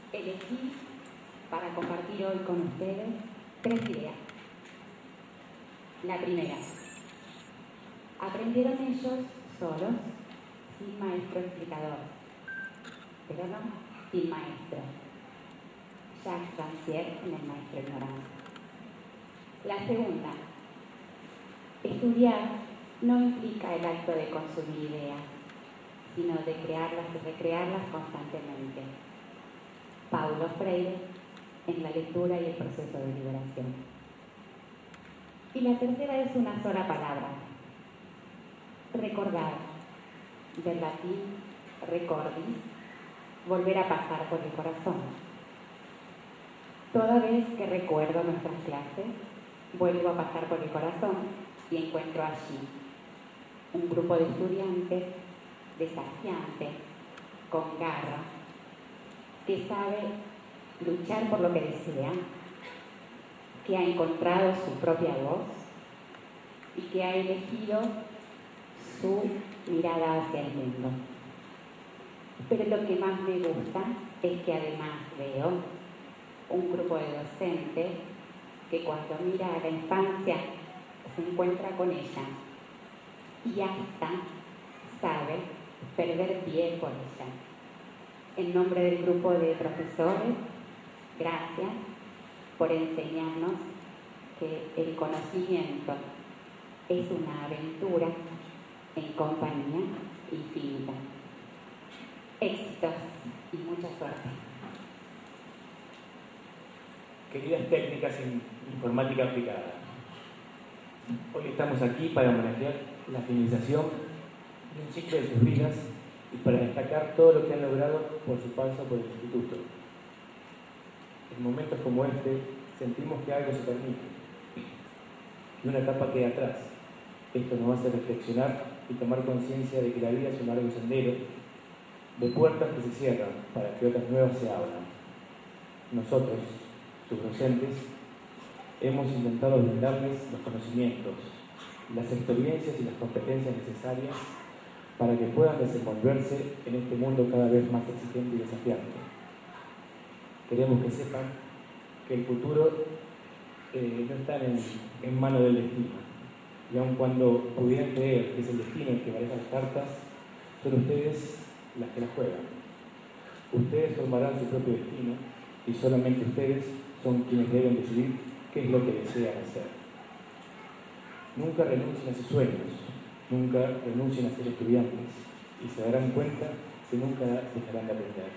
Elegí para compartir hoy con ustedes 3 ideas. La primera, aprendieron ellos solos, sin maestro explicador, pero no sin maestro. Jacques Rancière en El maestro ignorante. La segunda, estudiar no implica el acto de consumir ideas, sino de crearlas y recrearlas constantemente. Paulo Freire, en La lectura y el proceso de liberación. Y la tercera es una sola palabra: recordar, del latín recordis, volver a pasar por el corazón. Toda vez que recuerdo nuestras clases, vuelvo a pasar por el corazón y encuentro allí un grupo de estudiantes desafiantes, con garra, que sabe luchar por lo que desea, que ha encontrado su propia voz y que ha elegido su mirada hacia el mundo. Pero lo que más me gusta es que además veo un grupo de docentes que cuando mira a la infancia se encuentra con ella y hasta sabe perder pie por ella. En nombre del grupo de profesores, gracias por enseñarnos que el conocimiento es una aventura en compañía infinita. Éxitos y mucha suerte. Queridas técnicas en informática aplicada, hoy estamos aquí para homenajear la finalización de un ciclo de sus vidas y para destacar todo lo que han logrado por su paso por el instituto. En momentos como este sentimos que algo se permite, que una etapa queda atrás. Esto nos hace reflexionar y tomar conciencia de que la vida es un largo sendero de puertas que se cierran para que otras nuevas se abran. Nosotros, sus docentes, hemos intentado brindarles los conocimientos, las experiencias y las competencias necesarias para que puedan desenvolverse en este mundo cada vez más exigente y desafiante. Queremos que sepan que el futuro no está en manos del destino, y aun cuando pudieran creer que es el destino el que maneja las cartas, son ustedes las que las juegan. Ustedes formarán su propio destino y solamente ustedes son quienes deben decidir qué es lo que desean hacer. Nunca renuncien a sus sueños, nunca renuncien a ser estudiantes y se darán cuenta que nunca dejarán de aprender.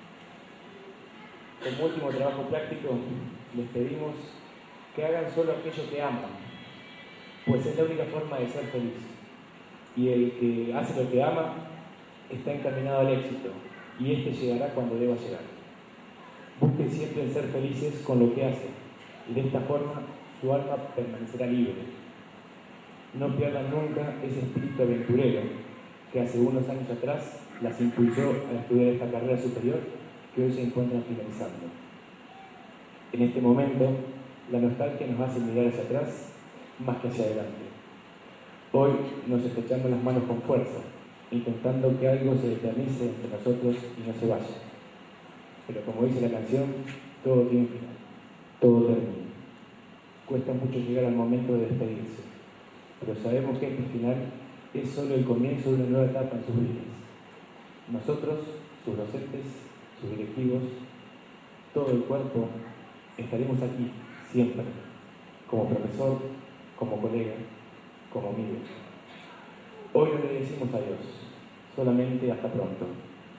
Como último trabajo práctico, les pedimos que hagan solo aquello que aman, pues es la única forma de ser feliz. Y el que hace lo que ama está encaminado al éxito, y este llegará cuando deba llegar. Busquen siempre en ser felices con lo que hacen, y de esta forma su alma permanecerá libre. No pierdan nunca ese espíritu aventurero que hace unos años atrás las impulsó a estudiar esta carrera superior que hoy se encuentran finalizando. En este momento, la nostalgia nos hace mirar hacia atrás más que hacia adelante. Hoy nos estrechamos las manos con fuerza, intentando que algo se eternice entre nosotros y no se vaya. Pero como dice la canción, todo tiene un final, todo termina. Cuesta mucho llegar al momento de despedirse, pero sabemos que este final es solo el comienzo de una nueva etapa en sus vidas. Nosotros, sus docentes, sus directivos, todo el cuerpo, estaremos aquí siempre, como profesor, como colega, como amigo. Hoy no le decimos adiós, solamente hasta pronto,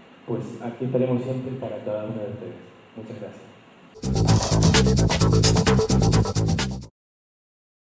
pues aquí estaremos siempre para cada uno de ustedes. Muchas gracias.